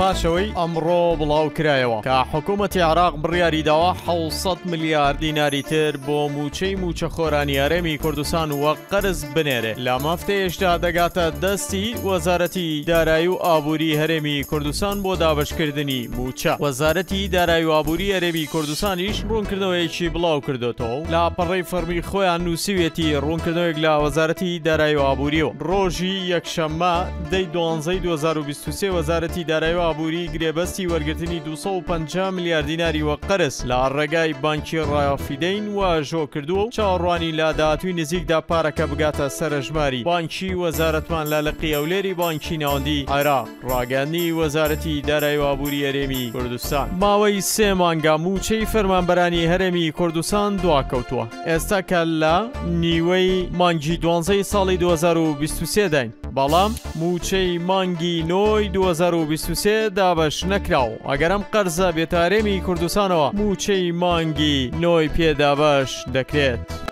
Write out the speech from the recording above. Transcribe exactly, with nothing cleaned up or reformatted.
پاشەوەی ئەمڕۆ بڵاوکرایەوە کە حکوومەتی عێراق بڕیاری داوە حەوت میلیارد دیناری تر بۆ موچەی موچە خۆرانی هەرێمی کوردستان وە قەرز بنێرێ. لە مافتەیەشدا دەگاتە دەستی وەزارەتی دارایی و ئابووری هەرێمی کوردستان بۆ دابەشکردنی موچە. وەزارەتی دارایی و ئابووری هەرێمی کوردستانیش ڕوونکردنەوەیەکی بڵاو کردوێتەوە لە پەڕەی فەرمی خۆیان نووسیوێتی ڕوونکردنەوەیەک لە وەزارەتی دارایی و ئابووریەوە. ڕۆژی یەکشەممە دەی دوانزەی دوو هەزار و بیست و سێ وەزارەتی دارایی و ئابووری گرێبەستی وەرگرتنی دووسەد و پەنجا میلیارد دیناری وە قەرز لە ڕێگای بانکی ڕایافیدەین واژۆ کردووە و چاوەڕوانی لە داهاتووی نزیکدا پارەکە بگاتە سەرژماری بانکی وەزارەتمان لالەقی ئەولێری بانکی ناوەندی عێراق. ڕاگەاندنی وەزارەتی دارایی و ئابووری هەرێمی کوردستان ماوەی سێ مانگە موچەی فەرمانبەرانی هەرێمی کوردستان دواکەوتووە. ئێستا کە لە نیوەی مانگی دوانزەی ساڵی دوو هەزار و بیست و سێ داین، بەڵام موچەی مانگی نۆی دوو هەزار و بیست و سێ دابەش نەکراوە. ئەگەرم قەرزە بێتە هەرێمی کوردستانەوە موچەی مانگی نۆی پێدابەش دەکرێت.